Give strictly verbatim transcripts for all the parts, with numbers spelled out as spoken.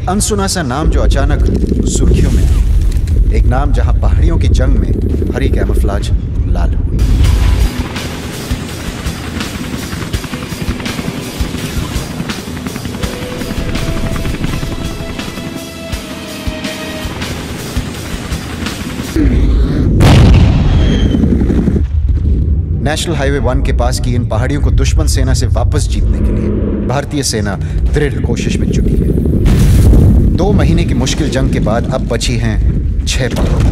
एक अनसुना सा नाम जो अचानक सुर्खियों में आया। एक नाम जहां पहाड़ियों की जंग में हरी कैमोफ्लेज लाल हुई। नेशनल हाईवे वन के पास की इन पहाड़ियों को दुश्मन सेना से वापस जीतने के लिए भारतीय सेना दृढ़ कोशिश में जुटी है। दो महीने की मुश्किल जंग के बाद अब बची हैं छह पहाड़।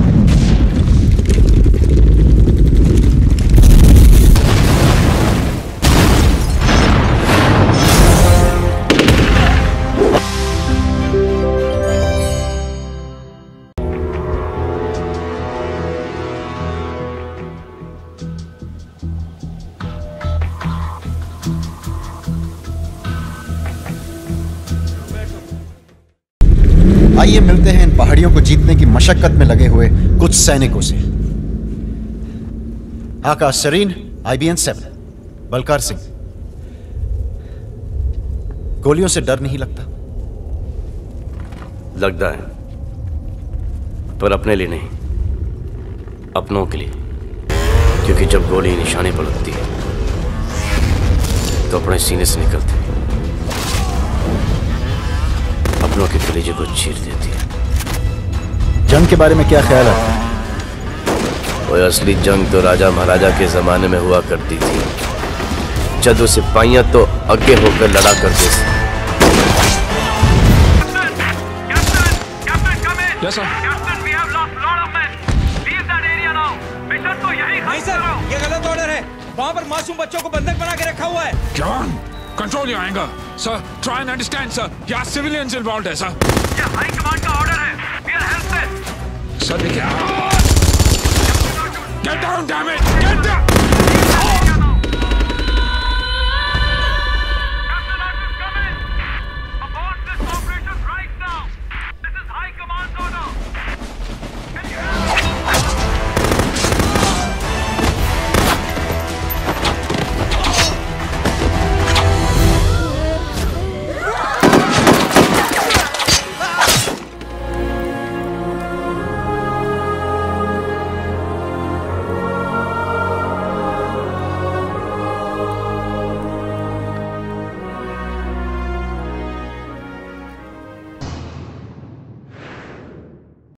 आइए मिलते हैं इन पहाड़ियों को जीतने की मशक्कत में लगे हुए कुछ सैनिकों से। Akash Sareen, I B N seven. Balkar Singh, गोलियों से डर नहीं लगता? लगता है, पर अपने लिए नहीं, अपनों के लिए। क्योंकि जब गोली निशाने पर लगती है तो अपने सीने से निकलती है, अपनों के कलेजे को चीर देती है। जंग के बारे में क्या ख्याल है? वो असली जंग तो राजा महाराजा के जमाने में हुआ करती थी। जदों सिपाहियां तो आगे होकर लड़ा करते थे। Yes, sir. Captain, we have lost lot of men. Leave that area now. Mission तो यही खत्म नहीं सर, ये गलत ऑर्डर है। वहाँ पर मासूम बच्चों को बंधक बना के रखा हुआ है। John, control your anger, sir. Try and understand, sir. यहाँ civilians involved है, sir. ये हाई कमांड का ऑर्डर है। We are helpless. Sir, देखिए। Get down, damn it! Get down!